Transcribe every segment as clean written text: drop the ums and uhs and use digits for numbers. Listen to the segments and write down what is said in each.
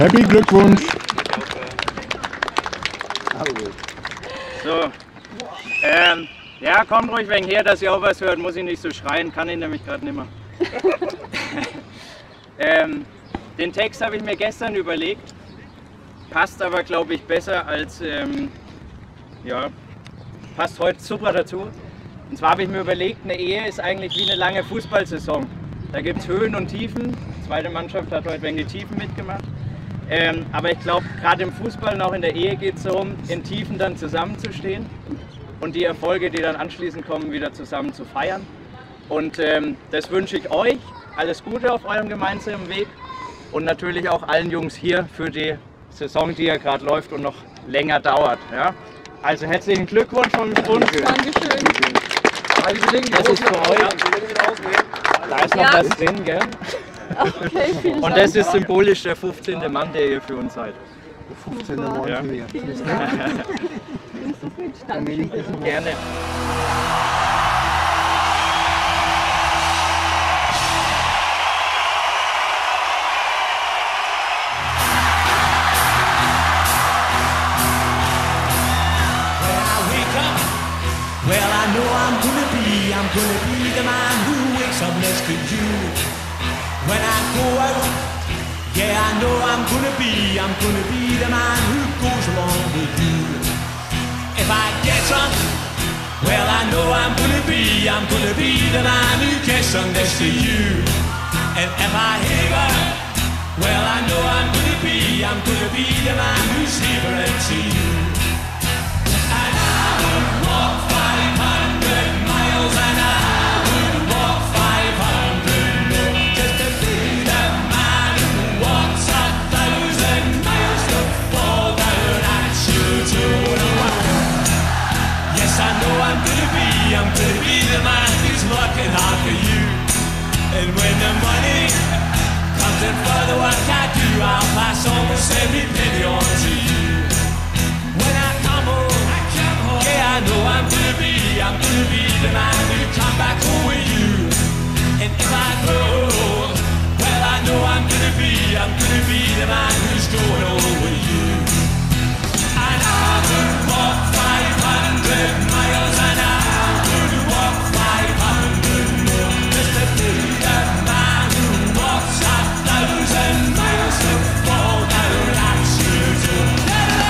Happy Glückwunsch! So, ja, kommt ruhig wegen her, dass ihr auch was hört, muss ich nicht so schreien, kann ich nämlich gerade nicht mehr. Den Text habe ich mir gestern überlegt, passt aber glaube ich besser als, ja, passt heute super dazu. Und zwar habe ich mir überlegt, eine Ehe ist eigentlich wie eine lange Fußballsaison. Da gibt es Höhen und Tiefen, die zweite Mannschaft hat heute wegen die Tiefen mitgemacht. Aber ich glaube, gerade im Fußball und auch in der Ehe geht es darum, in Tiefen dann zusammenzustehen und die Erfolge, die dann anschließend kommen, wieder zusammen zu feiern. Und das wünsche ich euch. Alles Gute auf eurem gemeinsamen Weg und natürlich auch allen Jungs hier für die Saison, die ja gerade läuft und noch länger dauert. Ja? Also herzlichen Glückwunsch von uns. Dankeschön. Das ist für euch. Da ist noch was drin, gell? Okay, vielen Dank. Und das ist symbolisch der 15. Mann, der ihr für uns seid. 15. Mann. Ja. Vielen Dank. Dankeschön. Gerne. Well, I know I'm gonna be the man who wakes up next to you. When I go out, yeah, I know I'm gonna be the man who goes along with you. If I get drunk, well, I know I'm gonna be the man who gets drunk next to you. And if I haver, well, I know I'm gonna be the man who's havering to you. And I would walk 500 miles and I would walk 500 more just to be the man who walks 1,000 miles to fall down at your door. Yes, I know I'm gonna be the man who's working hard for you. And when the money comes in for the work I do, I'll pass almost every penny on to you. When I come home, yeah, I know I'm gonna be the man who come back home with you. And if I grow, well, I know I'm gonna be the man who's going home with you. And I would walk 500 miles and I would walk 500 more just to be the man who walks 1,000 miles to fall down at your door.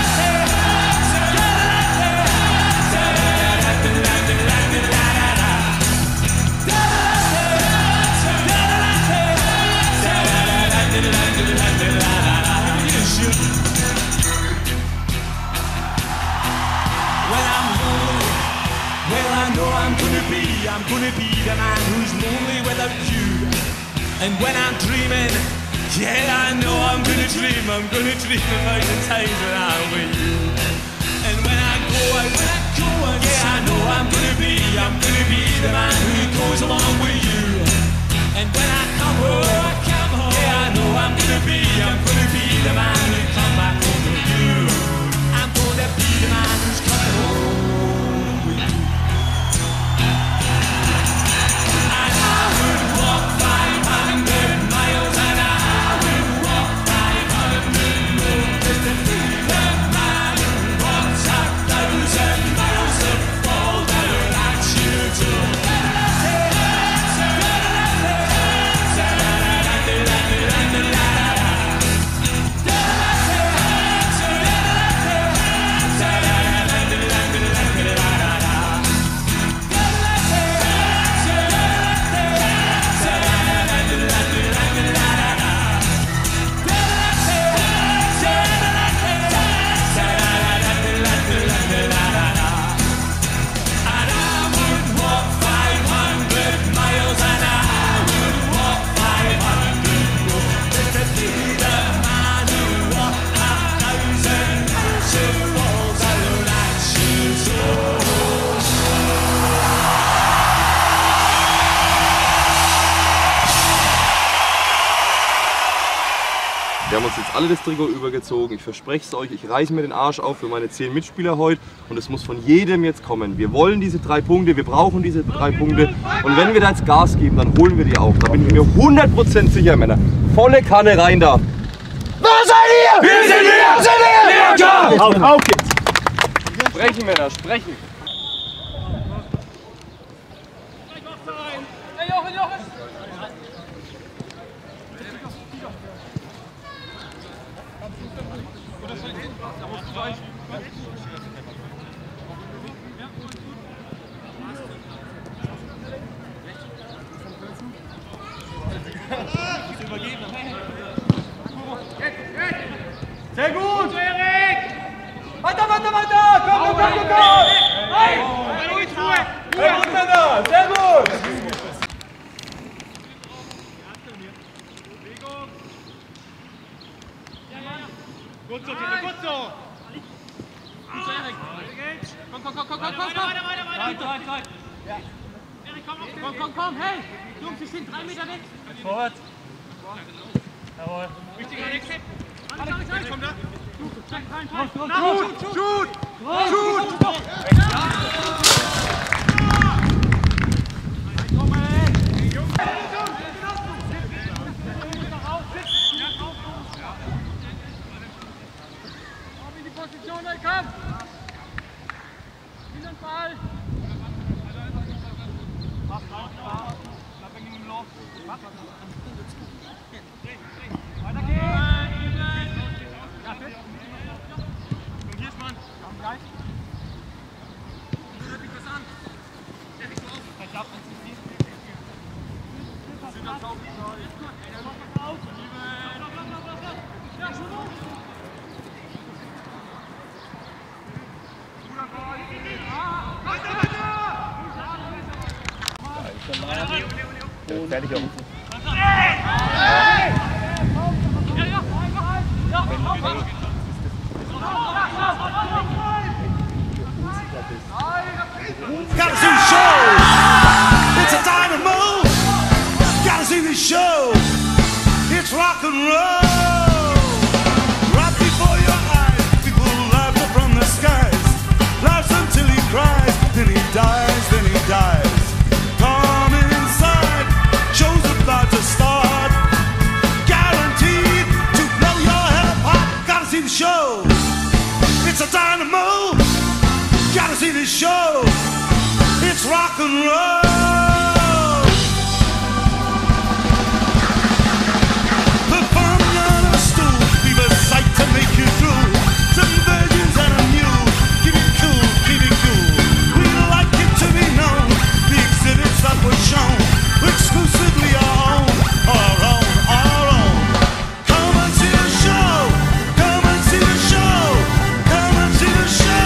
I'm gonna be the man who's lonely without you. And when I'm dreaming, yeah, I know I'm gonna dream about the times when I'm with you. And when I go out, yeah, I know I'm gonna be the man who goes along with you. And when I come home, yeah, I know I'm gonna be the man who come back home with you. I'm gonna be the man who's coming home with you. Wir haben uns jetzt alle das Trikot übergezogen. Ich verspreche es euch, ich reiße mir den Arsch auf für meine 10 Mitspieler heute. Und es muss von jedem jetzt kommen. Wir wollen diese 3 Punkte, wir brauchen diese 3 Punkte. Und wenn wir da jetzt Gas geben, dann holen wir die auch. Da bin ich mir 100% sicher, Männer. Volle Kanne rein da. Was seid ihr? Auf geht's! Sprechen, Männer, sprechen! Sehr gut, Erik! Weiter, weiter, weiter! Komm, komm, komm, komm! Hey! Sehr gut, Männer! Sehr gut! Gut so, Tito, gut so! Gut so, Erik! Komm, komm, komm, komm, komm, komm! Weiter! Erik, komm, hey! Jungs, wir sind 3 Meter weg! Vorwärts! Jawohl! Wichtig, Alex! Alex, komm da! Shoot! Shoot! Shoot! In die Position, komm! In den Ball! Weiter geht's! Fertig auf. Gotta see the show. It's a dynamo. Gotta see the show. It's rock and roll. Right before your eyes, people laugh from the skies. Laughs until he cries, then he dies, then he dies. Come inside, show's about to start. Guaranteed to blow your head apart. Gotta see the show. It's a dynamo. Gotta see the show. It's rock and roll. Performing on a stool, leave a sight to make you drool. Some virgins and a mule. Keep it cool, keep it cool. We'd like it to be known. The exhibits that were shown exclusively our own, our own, our own. Come and see the show. Come and see the show. Come and see the show.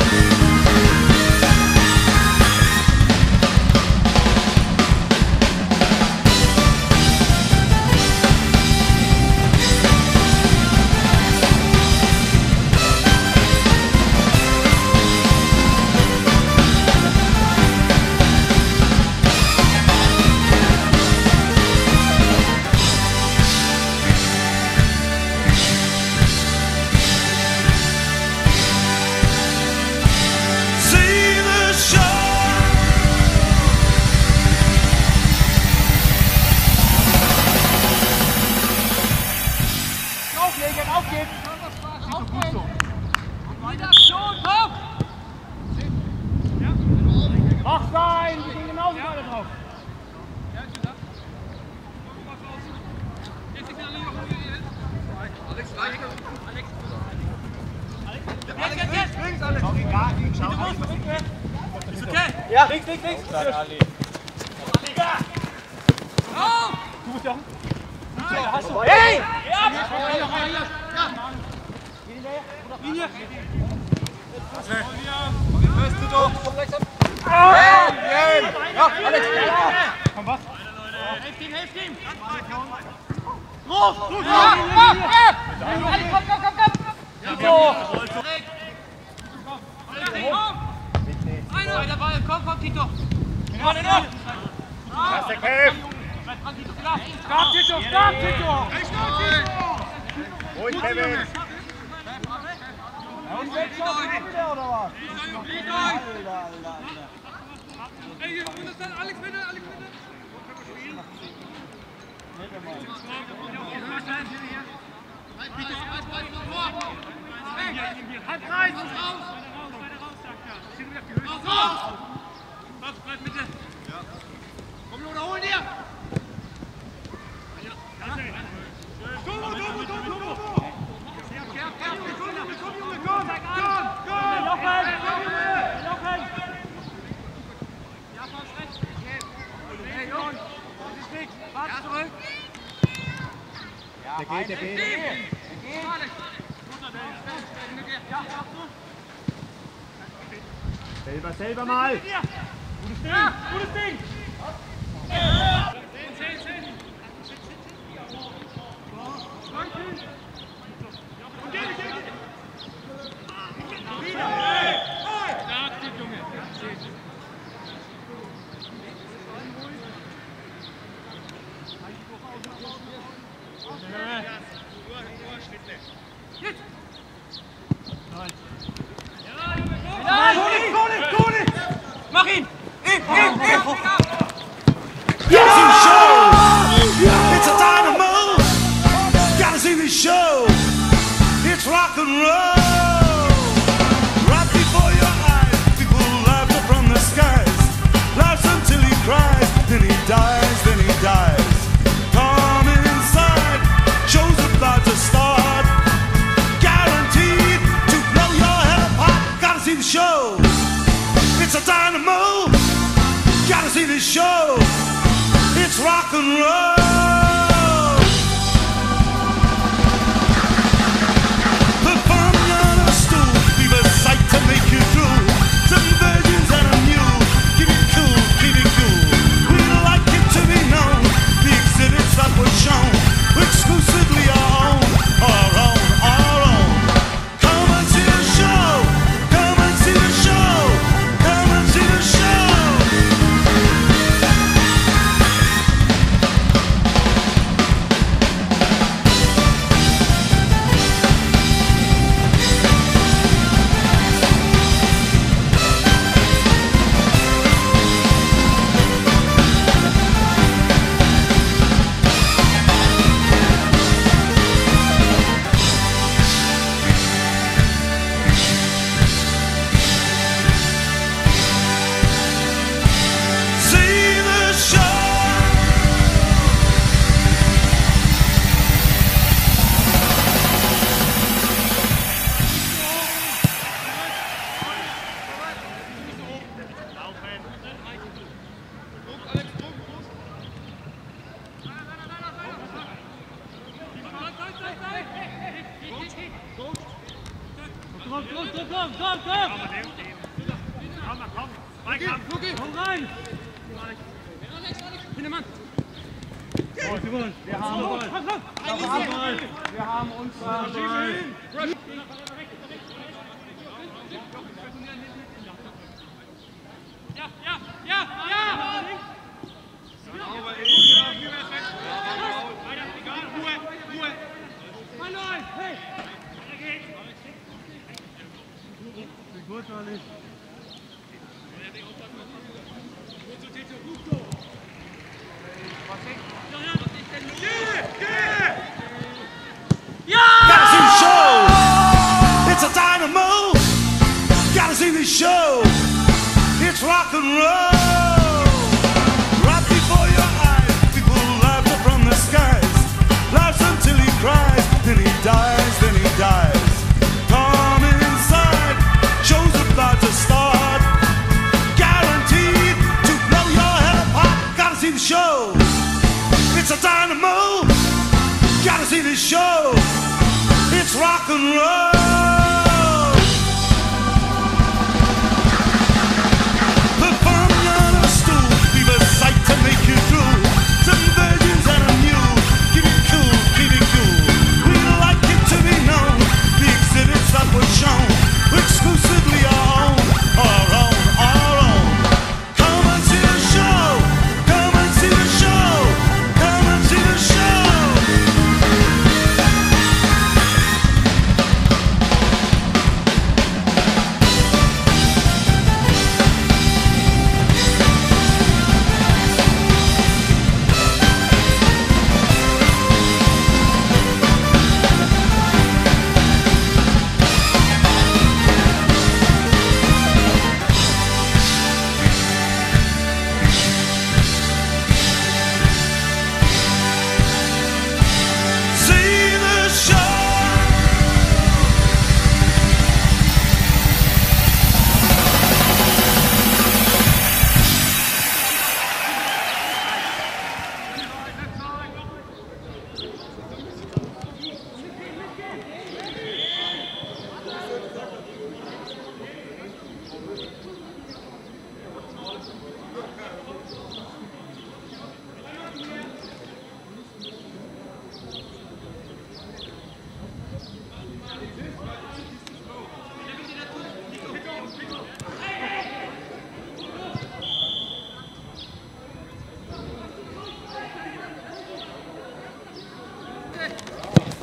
Ja, links. Hey! Linie! Hörst du doch! Komm gleich ab! Ja, Alex! Komm, was? Helft ihm! Ruf! Alex, komm! So! Einer Ball, komm, Tito! Das ist der Kämpf! Stopp, Tito! Ruhig, Kevin! Und jetzt wieder, oder was? Ey, und das dann Alex bitte! Bitte, Halbkreis! Weiter raus, sagt er. Schick wieder auf die Höhe. Raus! Raus, bleib bitte! Ja. Komm, Lothar, hol dir! Der geht. Selber mal. Gutes Ding. Mach ihn! It's a dynamo. Gotta see this show. It's rock and roll. Right before your eyes, people laugh from the skies. Laughs until he cries, then he dies, then he dies. Coming inside, show's about to start. Guaranteed to blow your head apart. Gotta see the show. It's a dynamo. Gotta see this show. It's rock and roll. Performing on a stool, leave a sight to make you drool. Some virgins and a mule. Keep it cool, keep it cool. We'd like it to be known. The exhibits that were shown exclusively our own, our own, our own. Come and see the show. Come and see the show. Come and see the show. Komm rein! Hinnemann! Wir haben Ball! Wir haben uns Ball! Ja! Ruhe! Hey! Gut, Olli. Gotta see the show. It's a dynamo. Gotta see the show. It's rock and roll. Right before your eyes, people laugh from the skies. Laughs until he cries, then he dies, then he dies. Coming inside, show's about to start. Guaranteed to blow your head apart. Gotta see the show. It's a dynamo. Gotta see this show. It's rock and roll. Performing on a stool, leave a sight to make you drool. Some virgins and a mule. Keep it cool, keep it cool. We'd like it to be known. The exhibits that were shown exclusively our own, our own, our own. Come and see the show. Come and see the show. Come and see the show.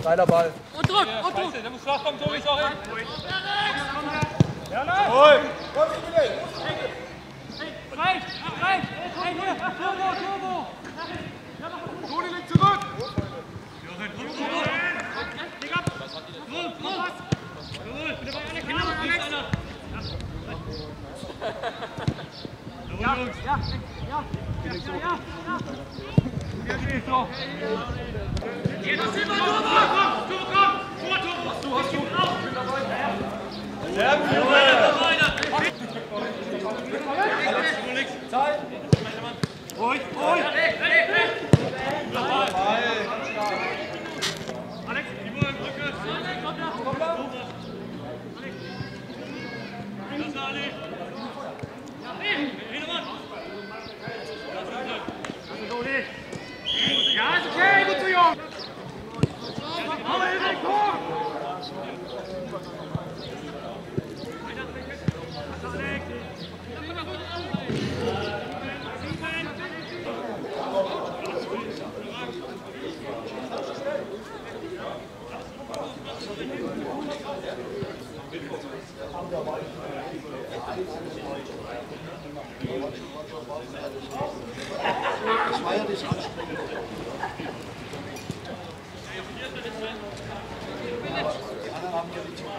Geiler Ball. Und drück, und drück. Der muss flach kommen, Tobi, sorry. Ja, nein. Rechts. Hey, hier. Turbo. Toni liegt zurück. Leg ab. Druck. Jawohl, bitte bei alle Kinder. Ja. Jetzt ist immer Turbo, komm! Vor Turbo! Hast du! Sehr gut! Weiter! Zeit! Ruhig! Alex, die Brücke! Komm da! Das ist Ali! Ja, ist okay, gut so jung! Aber Erik, komm! Das war ja nicht anstrengend. Die anderen haben ja nicht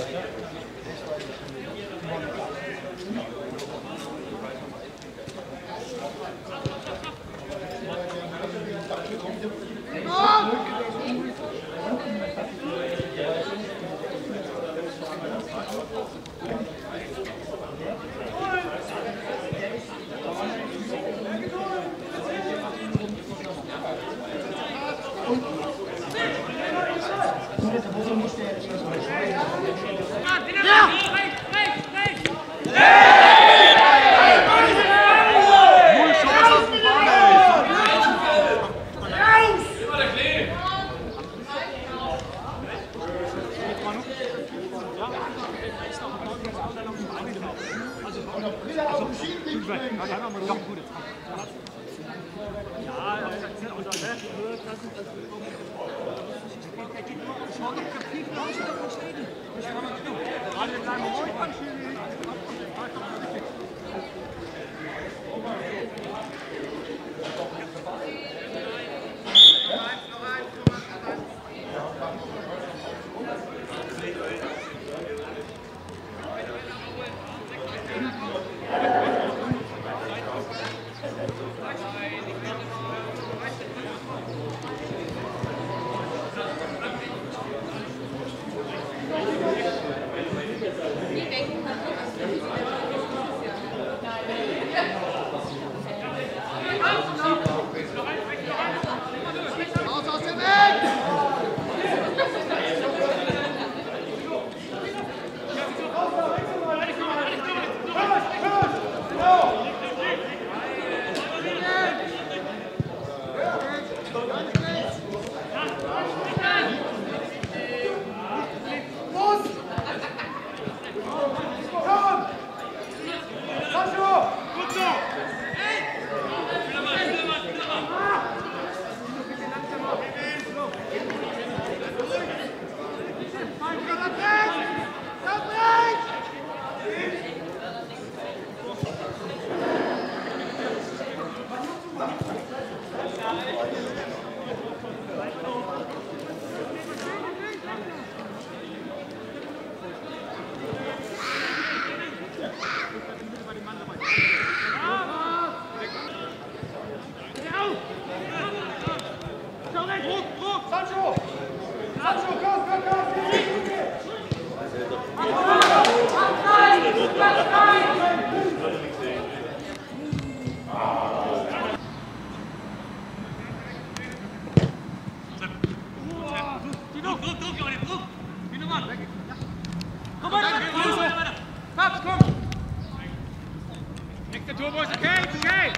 Turbo ist okay, ist okay!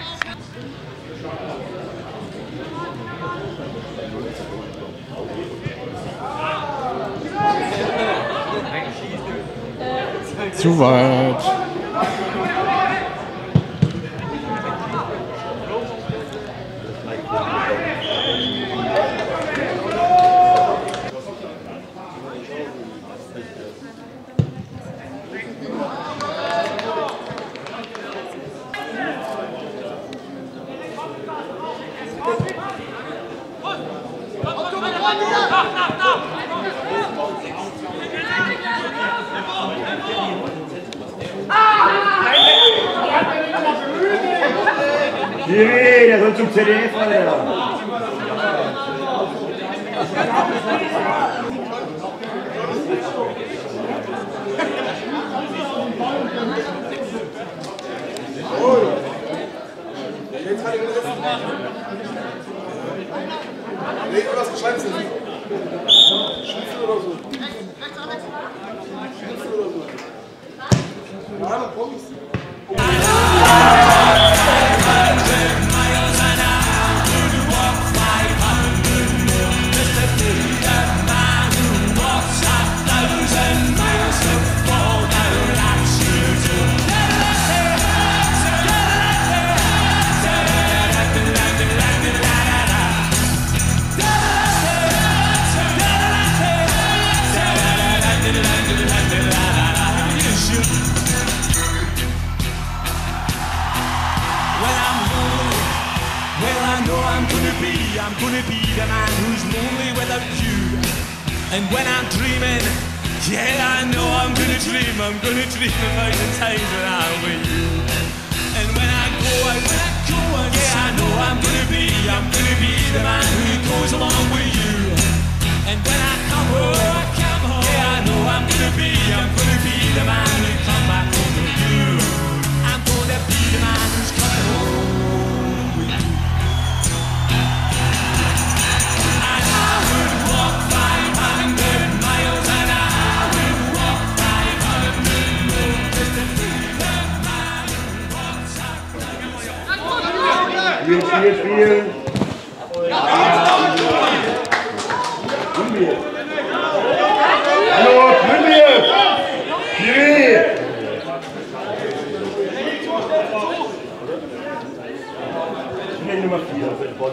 Zu weit. Schiri, der soll zum ZDF, Alter. Jetzt kann ich das machen. Nee, was gescheit sind. Schlüssel oder so. Schlüssel oder so. Ja, dann komm ich. I'm gonna be the man who's lonely without you. And when I'm dreaming, yeah, I know I'm gonna dream about the times when I'm with you. And when I go out, yeah, I know I'm gonna be the man who goes along with you. And when I come home, yeah, I know I'm gonna be the man who comes back home to you. I'm gonna be the man who's coming home. Spiel. Hallo, Mündir! Schiri! Nummer 4.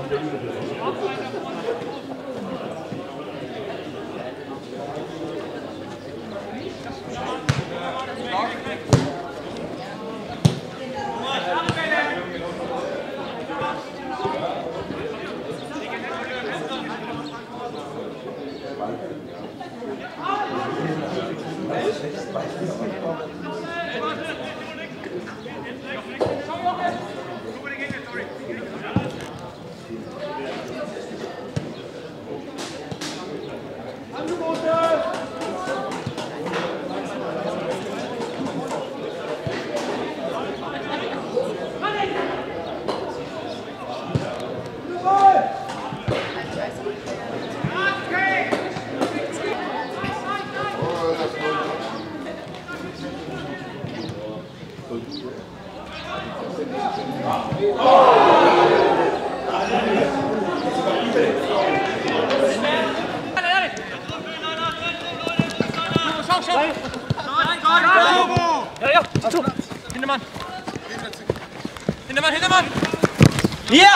Hintermann! Hier!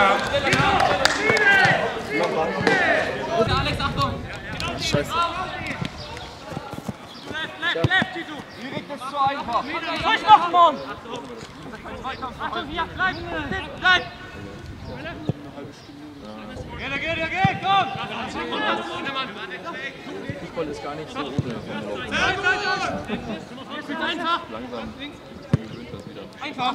Alex, Achtung! Scheiße. Left, Tito! Direkt ist zu einfach. Durchmachen, Mann! Achtung, hier, bleib! Bleib! Geh, komm! Fußball ist gar nicht so ohne. Einfach! Langsam gewöhnt das wieder. Einfach!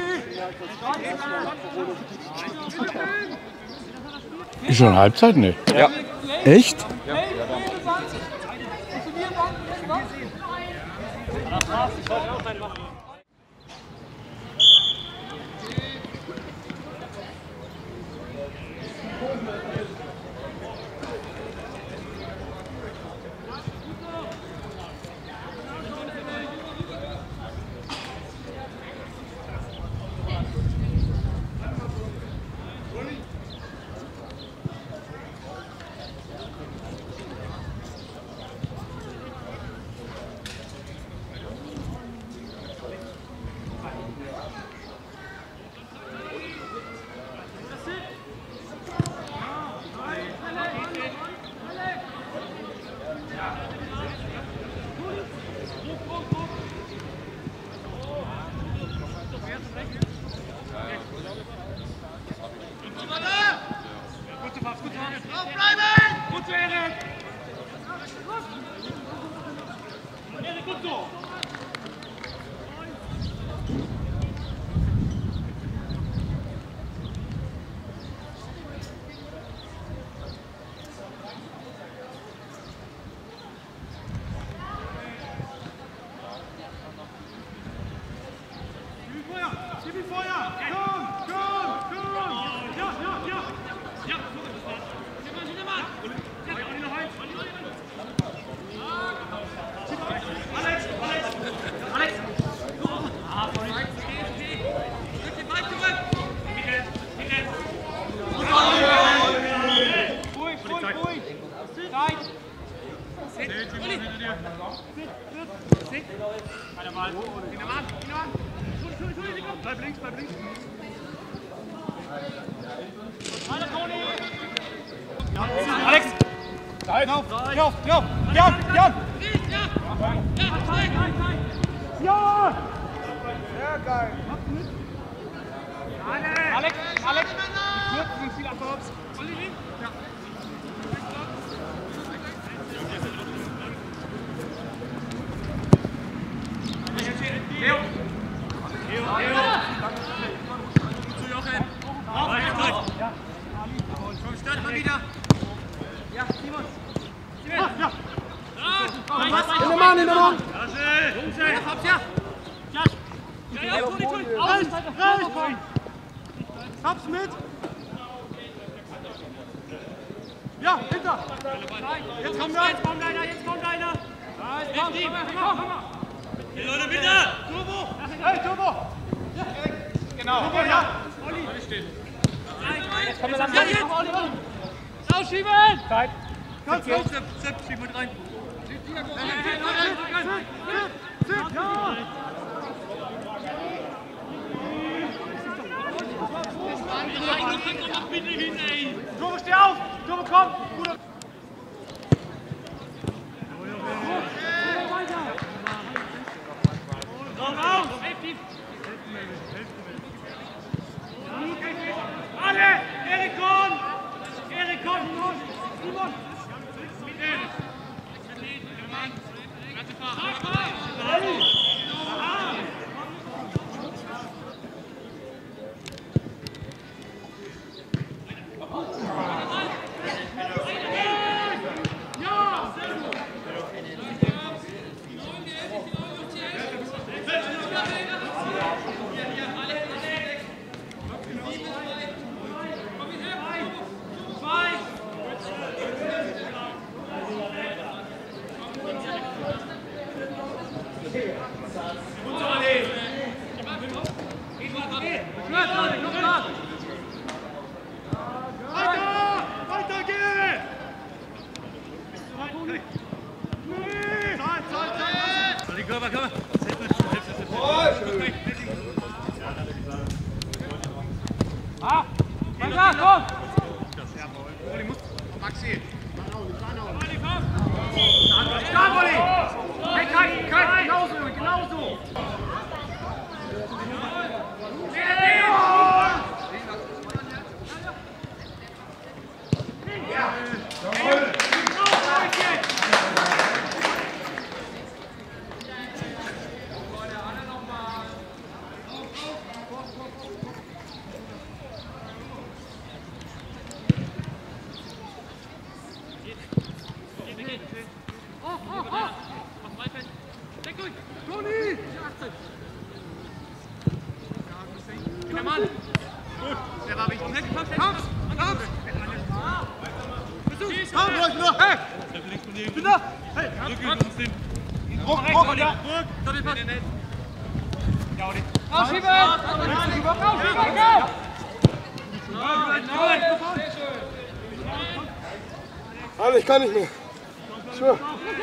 Ist schon Halbzeit? Ne? Ja. Echt? Ja. Bleib links, bleib links. Alex! Lauf! Lauf! Lauf! Jan! Jan! Ja! Sehr geil! Alex! Alex! Die kurzen sind viel abgehoben. Olli, ja. Leo! Leo! Zu Jochen! Komm, stört mal wieder! Ja, Simon! Simon! Ja! In der Mann, in der Mann! Jungs, hab's ja! Ja, Toni! Rechts! Rechts! Hab's mit! Ja, hinter! Jetzt kommt einer! Jetzt kommt einer! Jetzt kommt einer! Komm! Hey, Leute, bitte! Turbo! Hey, Turbo! Ja, genau! Turbo, ja! Olli! Olli steht! Jetzt kommen wir langsam auf Olli! Rausschieben! Zeit! Ganz hoch! Sepp, schieb mit rein! Ja! Turbo, steh auf! Turbo, komm! Raus! Alle! Erik, komm! Erik, komm! Simon! Also ich kann nicht mehr. Schwör.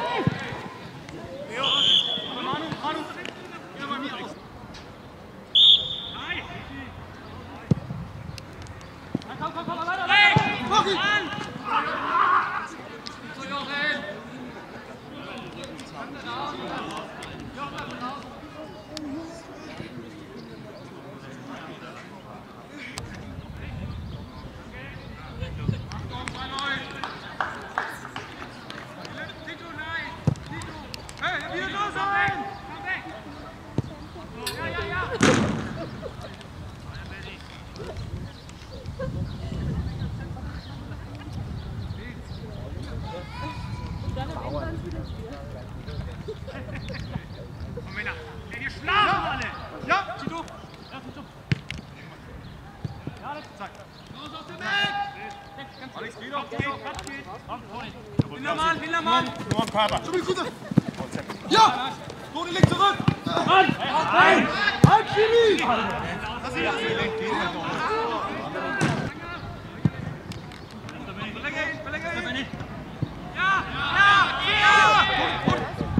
Ja! Toni, leg zurück! Halt! Halt! Halt, Schiri! Verlänger ihn! Ja! Ja! Ja!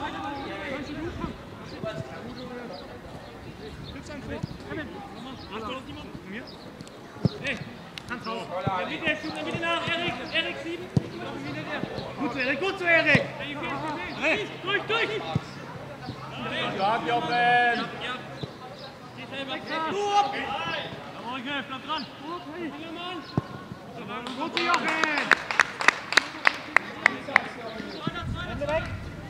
Erik 7. Gut so, Erik. Durch. Stark, Jochen. Bleib dran. Gut, Jochen. Hände weg.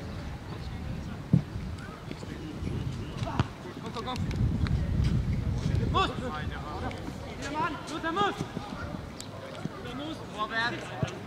Komm. Muss. Der Mann. Vorwärts.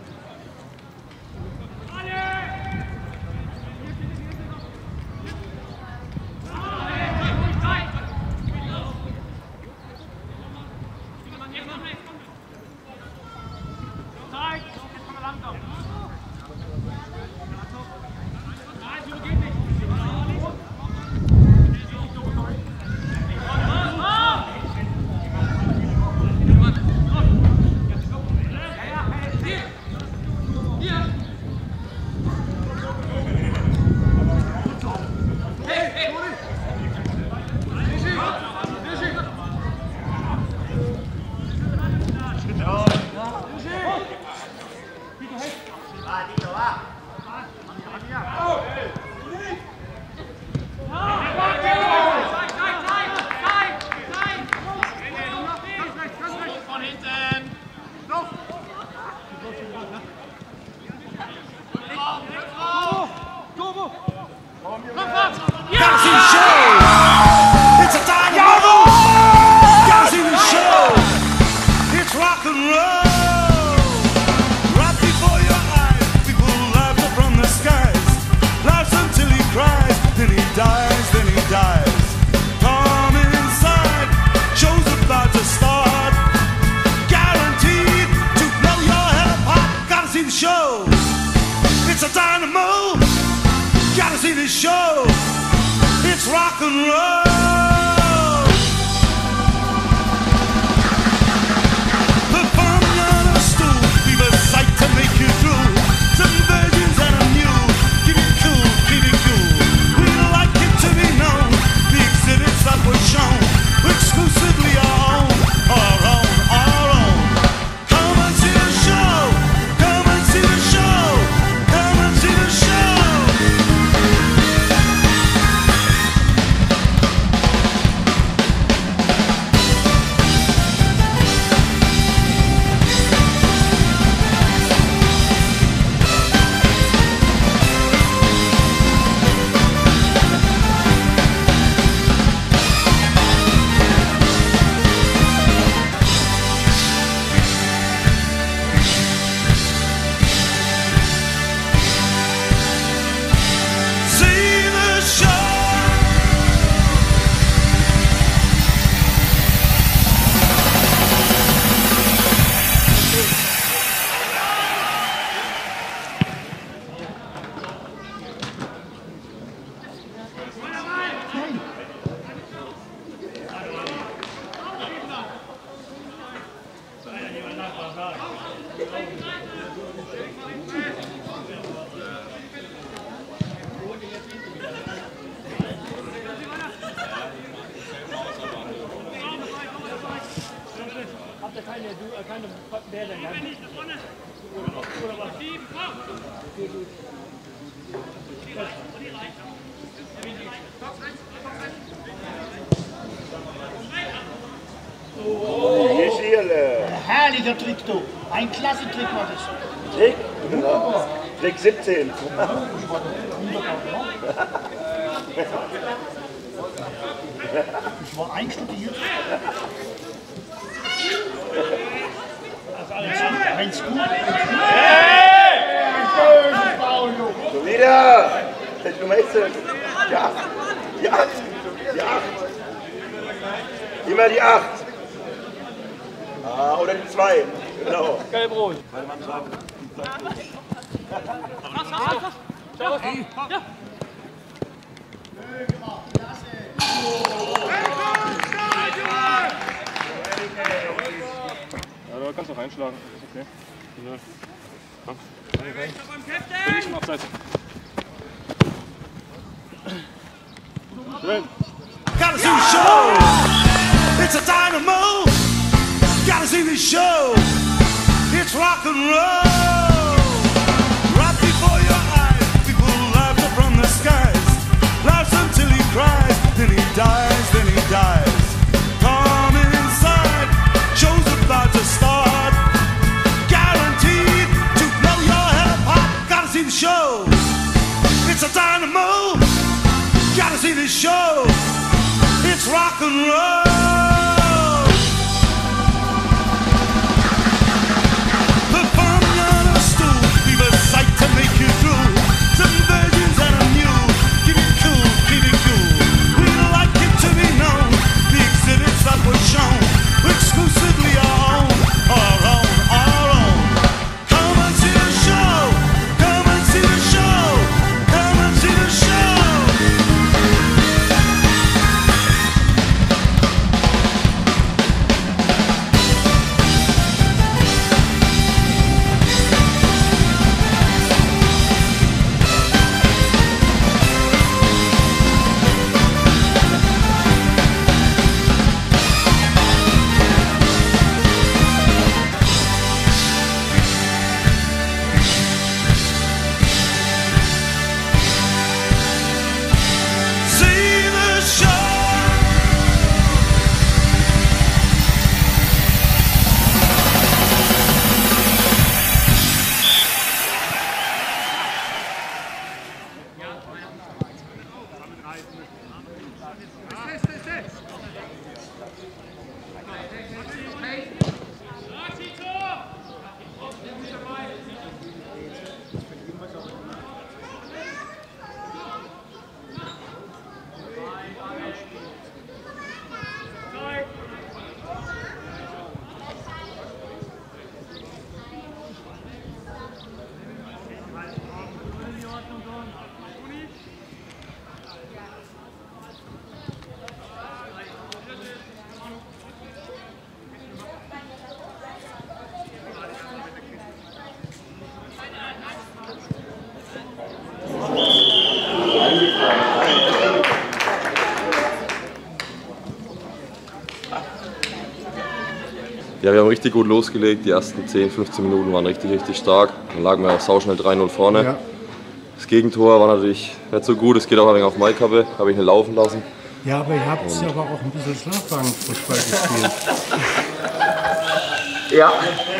Herrlicher Trick, du. Ein klasse Trick war das. Trick? Genau. Trick 17. Ich war einstudiert. Wenn's gut ist. So wieder. Die Nummer 18. Ja. Die 8. Die 8. Immer die 8. Ah, oder die 2. Genau. Gelb-rot. Ja, du kannst auch einschlagen. Ist okay. Ja. Komm. Bin ich auf Seite. Gotta see the show. It's a dynamo. Gotta see the show. It's rock and roll. Right before your eyes, people laugh from the skies. Laughs until he cries, then he dies, then he dies. Come inside, show's about to start. Guaranteed to blow your head apart. Gotta see the show. It's a dynamo. Gotta see the show. It's rock and roll. The fun on a stool, leave a sight to make you drool. Some virgins and a mule. Keep it cool, keep it cool. We like it to be known. The exhibits that were shown exclusively our own, our own, our own. Come and see the show. Come and see the show. Come and see the show. Ja, wir haben richtig gut losgelegt. Die ersten 10, 15 Minuten waren richtig, richtig stark. Dann lagen wir auch sauschnell 3-0 vorne. Ja. Das Gegentor war natürlich nicht so gut. Es geht auch ein wenig auf Maikappe, habe ich ihn laufen lassen. Ja, aber ihr habt aber auch ein bisschen Schlafwagenfußball gespielt. Ja.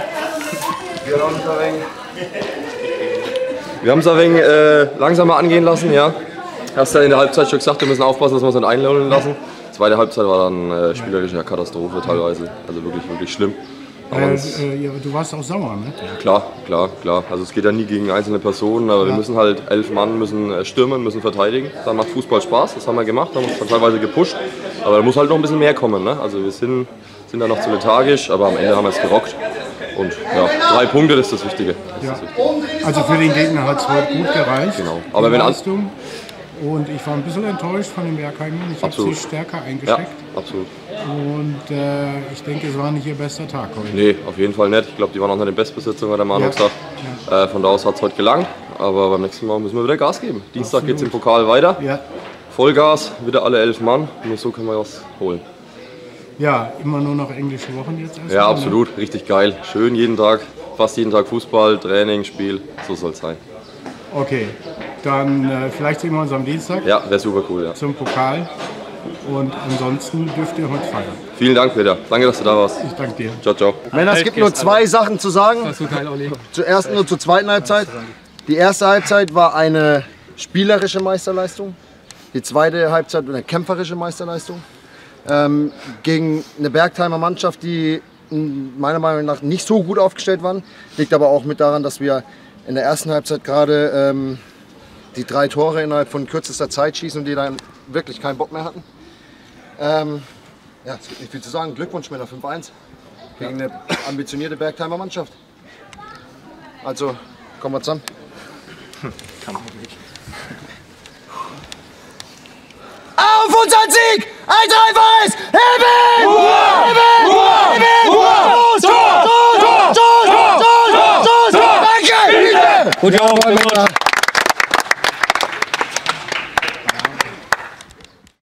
Wir haben es ein wenig langsamer angehen lassen, ja. Hast ja in der Halbzeit schon gesagt, wir müssen aufpassen, dass wir uns nicht einlullen lassen. Zweite Halbzeit war dann spielerische Katastrophe teilweise, also wirklich, wirklich schlimm. Ja, du warst auch sauer, ne? Klar. Also es geht ja nie gegen einzelne Personen, aber wir müssen halt 11 Mann müssen stürmen, müssen verteidigen. Dann macht Fußball Spaß, das haben wir gemacht, haben uns teilweise gepusht. Aber da muss halt noch ein bisschen mehr kommen, ne? Also wir sind da noch zu lethargisch, aber am Ende haben wir es gerockt. Und ja, 3 Punkte, das ist das Wichtige. Also für den Gegner hat es heute gut gereicht. Genau. Aber wenn und ich war ein bisschen enttäuscht von den Bergheimern. Ich habe sie stärker eingesteckt. Ja, absolut. Und ich denke, es war nicht ihr bester Tag heute. Nee, auf jeden Fall nicht. Ich glaube, die waren auch noch in Bestbesetzung, hat der Manu gesagt. Ja. Von da aus hat es heute gelangt. Aber beim nächsten Mal müssen wir wieder Gas geben. Dienstag geht es im Pokal weiter. Ja. Vollgas, wieder alle 11 Mann. Nur so können wir was holen. Ja, immer nur noch englische Wochen jetzt erst. Ja, absolut. Richtig geil. Schön jeden Tag, fast jeden Tag Fußball, Training, Spiel. So soll es sein. Okay, dann vielleicht sehen wir uns am Dienstag. Ja, wäre super cool, ja. Zum Pokal. Und ansonsten dürft ihr heute feiern. Vielen Dank, Peter. Danke, dass du da warst. Ich danke dir. Ciao, ciao. Männer, es gibt nur 2 Sachen zu sagen. Zur ersten und zur zweiten Halbzeit. Die erste Halbzeit war eine spielerische Meisterleistung. Die zweite Halbzeit war eine kämpferische Meisterleistung. Gegen eine Bergheimer Mannschaft, die meiner Meinung nach nicht so gut aufgestellt waren. Liegt aber auch mit daran, dass wir in der ersten Halbzeit gerade die 3 Tore innerhalb von kürzester Zeit schießen und die dann wirklich keinen Bock mehr hatten. Ja, es gibt nicht viel zu sagen. Glückwunsch, Männer, 5-1 gegen eine ambitionierte Bergheimer Mannschaft. Also, kommen wir zusammen. Kann man nicht. Auf unseren Sieg! Ein Weiß! Heben! Heben! Danke! Gut,